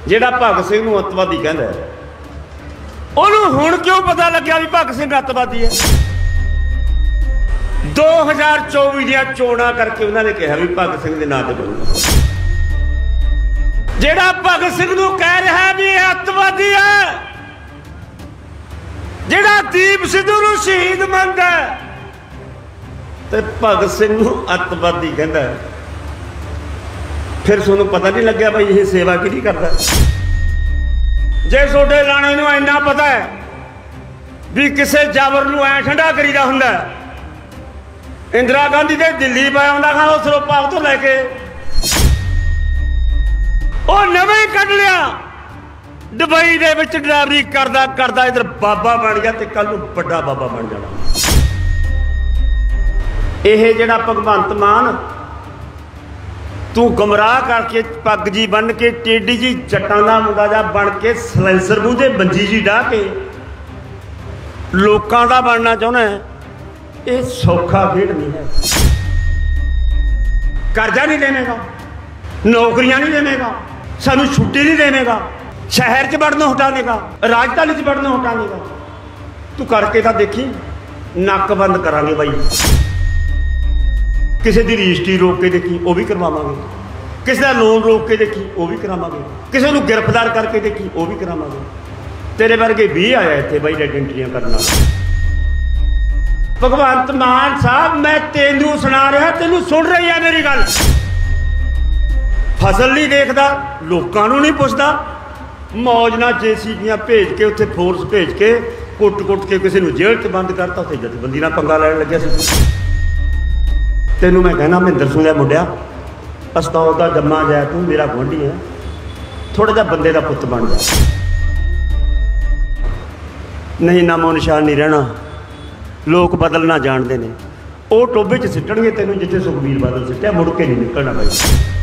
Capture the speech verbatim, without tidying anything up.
ਜਿਹੜਾ ਭਗਤ ਸਿੰਘ ਨੂੰ ਅੱਤਵਾਦੀ ਕਹਿੰਦਾ ਉਹਨੂੰ ਹੁਣ ਕਿਉਂ ਪਤਾ ਲੱਗਿਆ ਵੀ ਭਗਤ ਸਿੰਘ ਅੱਤਵਾਦੀ ਹੈ? दो हज़ार चौबीस ਦੀਆਂ ਚੋਣਾਂ ਕਰਕੇ ਉਹਨਾਂ ਨੇ ਕਿਹਾ ਵੀ ਭਗਤ ਸਿੰਘ ਦੇ ਨਾਂ ਤੇ ਬਣੂਗਾ। ਜਿਹੜਾ ਭਗਤ ਸਿੰਘ ਨੂੰ ਕਹਿ ਰਿਹਾ ਵੀ ਇਹ ਅੱਤਵਾਦੀ ਹੈ, ਜਿਹੜਾ ਦੀਪ ਸਿੱਧੂ ਨੂੰ ਸ਼ਹੀਦ ਮੰਨਦਾ ਤੇ ਭਗਤ ਸਿੰਘ ਨੂੰ ਅੱਤਵਾਦੀ ਕਹਿੰਦਾ, ਫਿਰ ਤੁਹਾਨੂੰ ਪਤਾ ਨਹੀਂ ਲੱਗਿਆ ਭਾਈ ਇਹ ਸੇਵਾ ਕਿਹਦੀ ਕਰਦਾ? ਜੇ ਤੁਹਾਡੇ ਲਾਣੇ ਨੂੰ ਇੰਨਾ ਪਤਾ ਹੈ ਵੀ ਕਿਸੇ ਜਾਬਰ ਨੂੰ ਐ ਠੰਡਾ ਕਰੀਦਾ ਹੁੰਦਾ, इंदिरा गांधी ਦੇ ਦਿੱਲੀ ਪਾ ਆਉਂਦਾ ਖਾਂ ਉਸ ਰੋਪਾਗ ਤੋਂ ਲੈ ਕੇ ਉਹ ਨਵੇਂ ਹੀ ਕੱਢ ਲਿਆ ਦੁਬਈ ਦੇ ਵਿੱਚ ਡਰਾਈਵਰੀ ਕਰਦਾ ਕਰਦਾ ਇਧਰ ਬਾਬਾ ਬਣ ਗਿਆ ਤੇ ਕੱਲ ਨੂੰ ਵੱਡਾ ਬਾਬਾ ਬਣ ਜਾਣਾ। ਇਹ ਜਿਹੜਾ ਭਗਵੰਤ ਮਾਨ ਤੂੰ ਗੁੰਮਰਾਹ ਕਰਕੇ ਪੱਗ ਜੀ ਬੰਨ ਕੇ ਟੇਡੀ ਜੀ ਜੱਟਾਂ ਦਾ ਮੁੰਡਾ ਜਾ ਬਣ ਕੇ ਸਲੈਂਸਰ ਮੂੰਹ ਤੇ ਬੰਜੀ ਜੀ ਡਾਹ ਕੇ ਲੋਕਾਂ ਦਾ ਬਣਨਾ ਚਾਹੁੰਦਾ ਹੈ, ਇਹ सौखा खेड नहीं है। कर्जा नहीं देगा, नौकरियां नहीं देगा, सानू छुट्टी नहीं देगा, शहर च बढ़ना हटा देगा, राजधानी च बढ़ना हटा देगा। तू करके तो देखी, नक बंद करांगे भाई। किसी की रजिस्ट्री रोक के देखी, वो भी करवावांगे। किसी का लोन रोक के देखी, वो भी करावांगे। किसी को गिरफ्तार करके देखी, वो भी करावांगे। तेरे वर्गे भी आया इतने भाई आइडेंटिटियां करना। भगवंत मान साहब मैं तेनू सुना रहा, तेनू सुन रही है मेरी गल। फसल नहीं देखता, लोगों को नहीं पुछता, मौज ना जेसीबियां भेज के उत्थे फोर्स भेज के कुट कुट के किसी जेल च बंद करता, उत्थे जथेबंदी नाल पंगा लैण लग्या सी। तेनू मैं कहना महिंदर सुनिया मुंडिया, पछताओ दा जम्मा जाए, तू मेरा गुआंढी है, थोड़ा जा बंदे दा पुत्त बन जा, नहीं नामो निशान नहीं रहना। लोग बदलना जानते हैं, वो टोबे च सिटणगे तेनों जिथे सुखबीर बादल सिटिया, मुड़ के नहीं निकलना भाई।